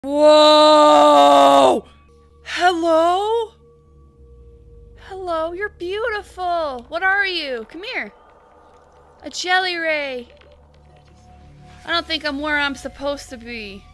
Whoa! Hello? Hello, you're beautiful. What are you? Come here. A jelly ray. I don't think I'm where I'm supposed to be.